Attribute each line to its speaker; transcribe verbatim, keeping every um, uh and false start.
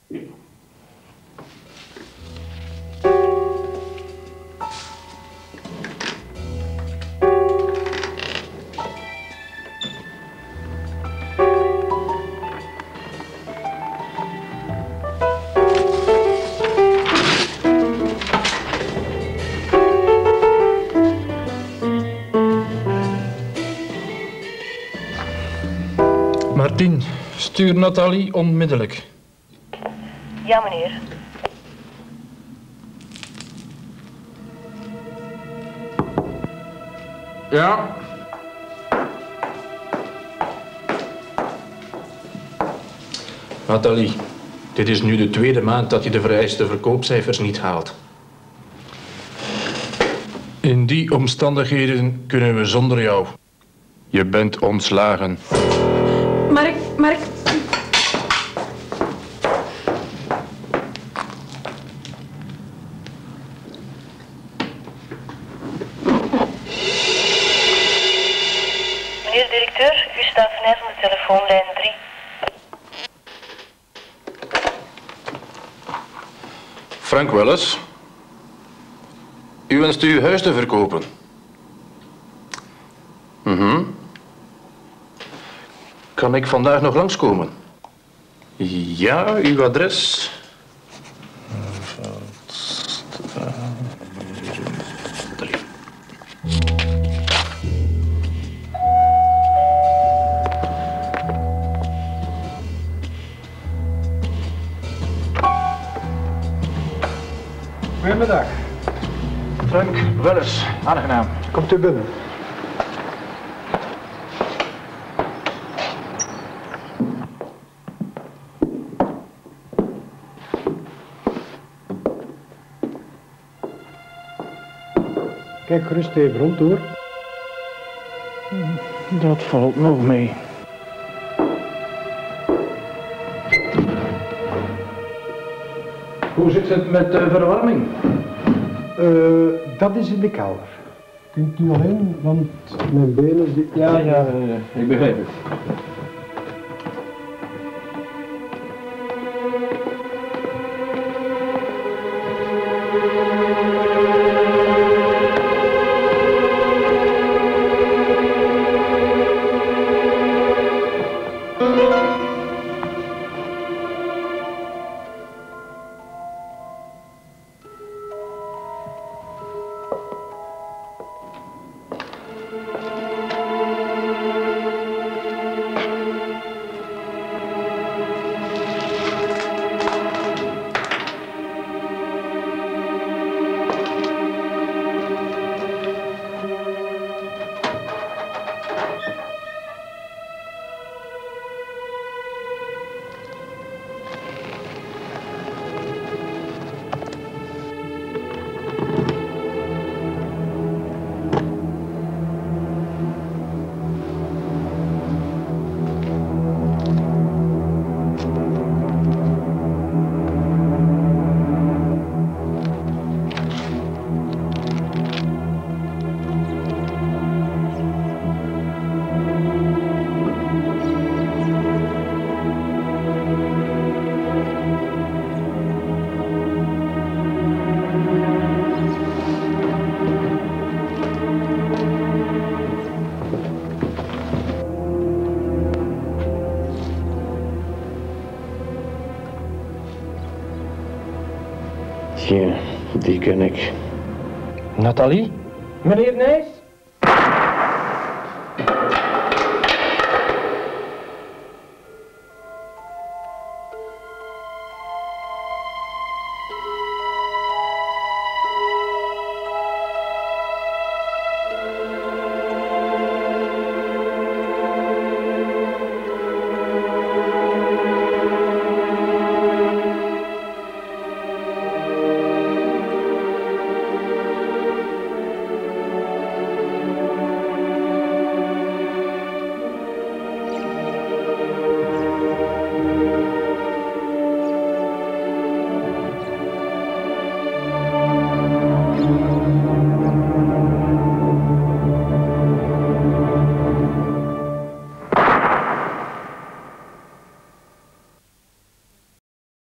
Speaker 1: Martin, stuur Nathalie onmiddellijk.
Speaker 2: Ja, meneer.
Speaker 1: Ja. Nathalie, dit is nu de tweede maand dat je de vereiste verkoopcijfers niet haalt. In die omstandigheden kunnen we zonder jou. Je bent ontslagen.
Speaker 3: Mark, Mark.
Speaker 2: Meneer de directeur, u staat vanuit van de telefoonlijn drie.
Speaker 1: Frank Welles. U wenst uw huis te verkopen. Mhm. Kan ik vandaag nog langskomen? Ja, uw adres.
Speaker 4: Goedemiddag.
Speaker 1: Frank Welles, aangenaam.
Speaker 4: Komt u binnen. Kijk gerust even rond hoor.
Speaker 1: Dat valt nog mee. Hoe zit het met de verwarming?
Speaker 4: Uh, dat is in de kelder. Kunt u nog in, want mijn benen zitten...
Speaker 1: Ja, ja, uh, ik begrijp het. Ja, die ken ik.
Speaker 5: Nathalie?
Speaker 4: Meneer Nijs?